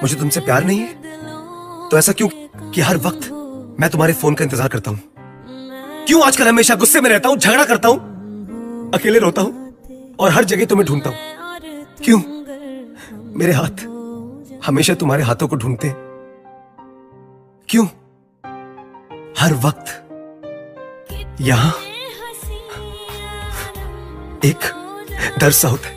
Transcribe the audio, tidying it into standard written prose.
मुझे तुमसे प्यार नहीं है तो ऐसा क्यों कि हर वक्त मैं तुम्हारे फोन का इंतजार करता हूं? क्यों आजकल हमेशा गुस्से में रहता हूं, झगड़ा करता हूं, अकेले रोता हूं और हर जगह तुम्हें ढूंढता हूं? क्यों मेरे हाथ हमेशा तुम्हारे हाथों को ढूंढते हैं? क्यों हर वक्त यहां एक दर्द सा होता है?